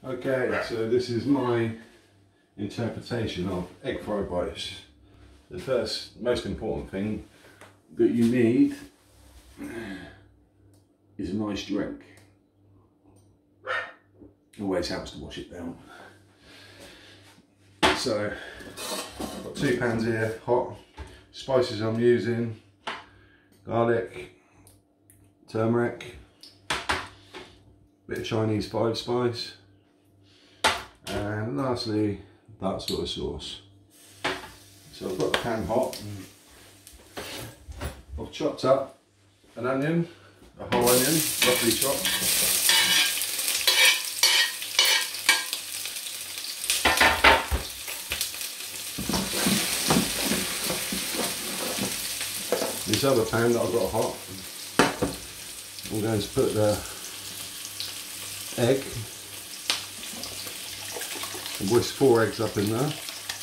Okay, so this is my interpretation of egg fried rice. The first, most important thing that you need is a nice drink. Always helps to wash it down. So, I've got 2 pans here, hot. Spices I'm using: garlic, turmeric, bit of Chinese 5 spice, and lastly that sort of sauce. So I've got the pan hot. I've chopped up an onion, a whole onion, roughly chopped. This other pan that I've got hot, I'm going to put the egg, and whisk 4 eggs up in there.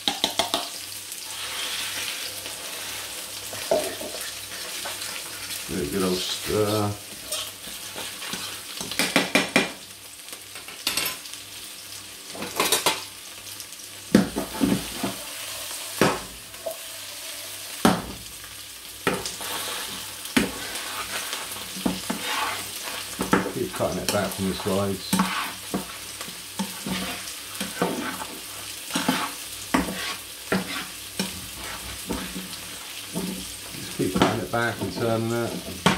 Give it a good old stir. Keep cutting it back from the sides. Just keep cutting it back and turning it.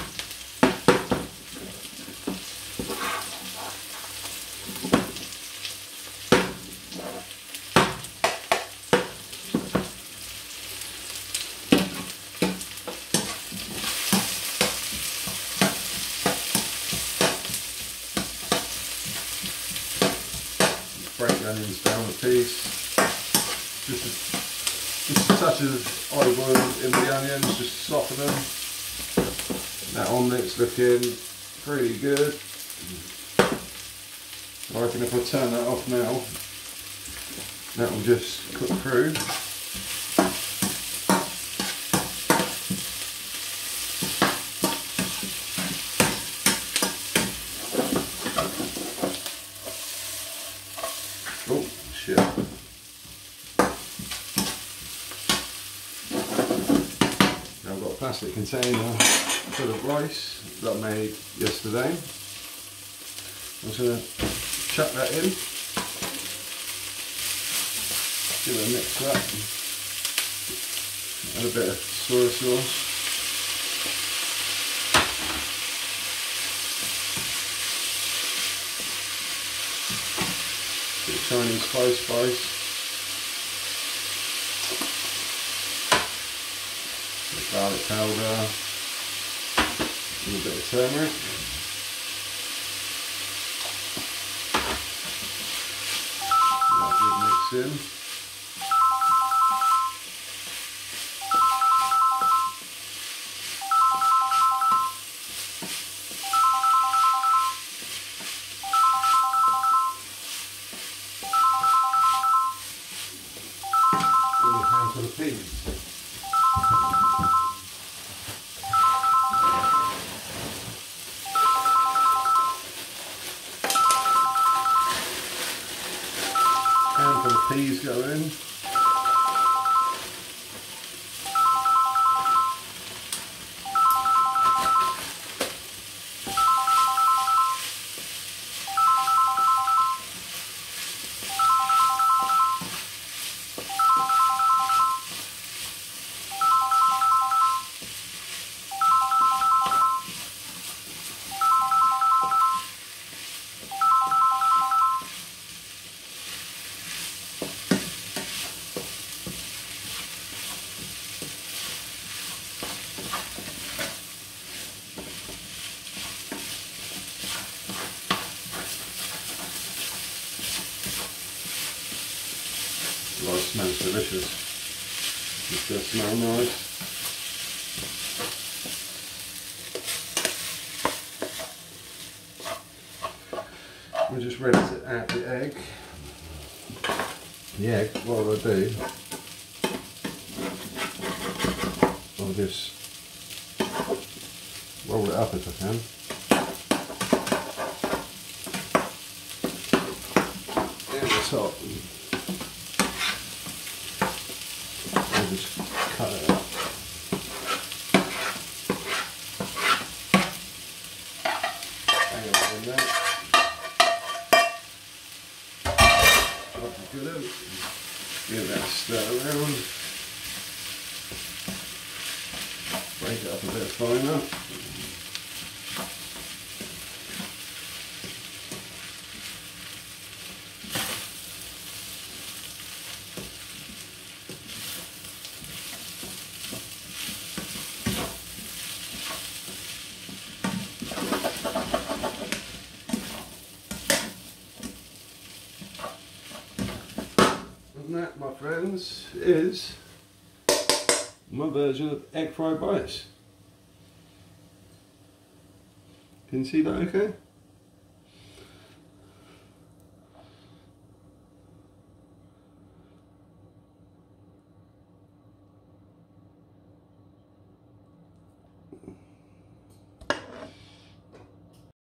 Break the onions down a piece. Just a touch of olive oil in the onions, just to soften them. That omelet's looking pretty good. I reckon if I turn that off now, that will just cook through. Oh shit. Now I've got a plastic container full of rice that I made yesterday. I'm just going to chuck that in. Give it a mix up. And a bit of soy sauce. Chinese 5 spice, garlic powder, a little bit of turmeric, that good mix in. For the peas. And for the peas go in. Well, it smells delicious. It does smell nice. We're just ready to add the egg. The egg, what will I do? I'll just roll it up if I can. top. I'll just cut it up. Hang on a minute. Drop the glue. Give that a stir around. Break it up a bit finer. And that, my friends, is my version of egg fried rice. Can you see that okay?